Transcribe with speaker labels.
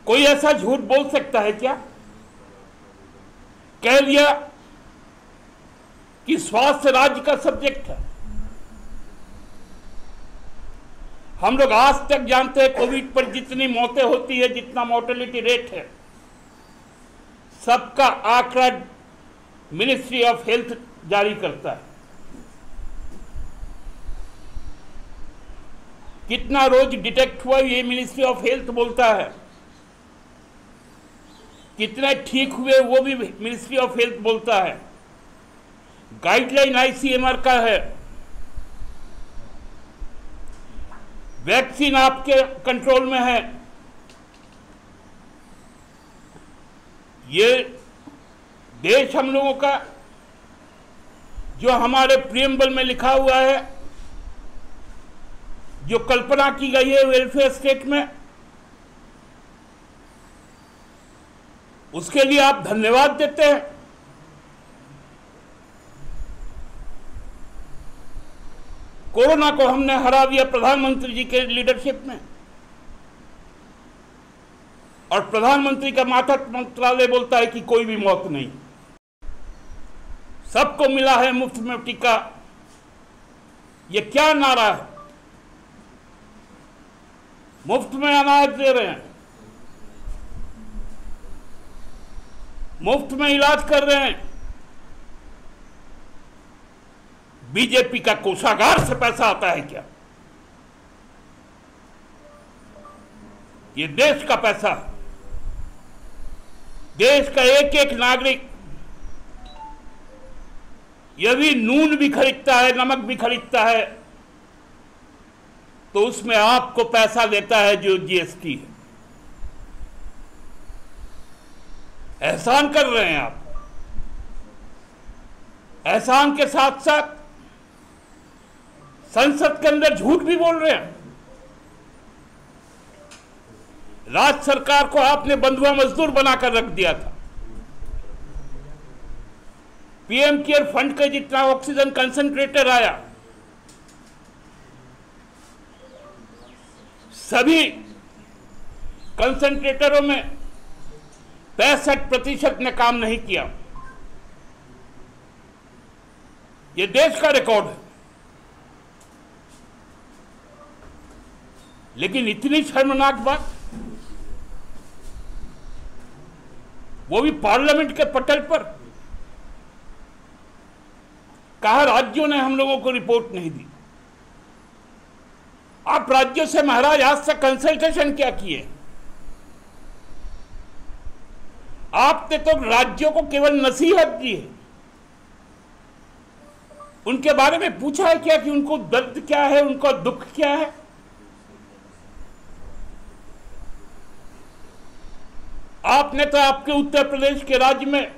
Speaker 1: कोई ऐसा झूठ बोल सकता है क्या? कह लिया कि स्वास्थ्य राज्य का सब्जेक्ट है। हम लोग आज तक जानते हैं कोविड पर जितनी मौतें होती है, जितना मोर्टेलिटी रेट है, सबका आंकड़ा मिनिस्ट्री ऑफ हेल्थ जारी करता है। कितना रोज डिटेक्ट हुआ ये मिनिस्ट्री ऑफ हेल्थ बोलता है, कितने ठीक हुए वो भी मिनिस्ट्री ऑफ हेल्थ बोलता है। गाइडलाइन आईसीएमआर का है। वैक्सीन आपके कंट्रोल में है। ये देश हम लोगों का, जो हमारे प्रीएम्बल में लिखा हुआ है, जो कल्पना की गई है वेलफेयर स्टेट में, उसके लिए आप धन्यवाद देते हैं। कोरोना को हमने हरा दिया प्रधानमंत्री जी के लीडरशिप में, और प्रधानमंत्री का माता मंत्रालय बोलता है कि कोई भी मौत नहीं, सबको मिला है मुफ्त में टीका। ये क्या नारा है? मुफ्त में अनाज दे रहे हैं, मुफ्त में इलाज कर रहे हैं। बीजेपी का कोषागार से पैसा आता है क्या? ये देश का पैसा, देश का एक एक नागरिक यदि नून भी खरीदता है, नमक भी खरीदता है, तो उसमें आपको पैसा देता है जो जीएसटी है। एहसान कर रहे हैं आप। एहसान के साथ साथ संसद के अंदर झूठ भी बोल रहे हैं। राज्य सरकार को आपने बंधुआ मजदूर बनाकर रख दिया था। पीएम केयर फंड के जितना ऑक्सीजन कंसंट्रेटर आया, सभी कंसंट्रेटरों में 65% ने काम नहीं किया। यह देश का रिकॉर्ड है। लेकिन इतनी शर्मनाक बात, वो भी पार्लियामेंट के पटल पर। कहा राज्यों ने हम लोगों को रिपोर्ट नहीं दी। आप राज्यों से महाराज आज तक कंसल्टेशन क्या किए? आपने तो राज्यों को केवल नसीहत दी है। उनके बारे में पूछा है क्या कि उनको दर्द क्या है, उनका दुख क्या है? आपने तो आपके उत्तर प्रदेश के राज्य में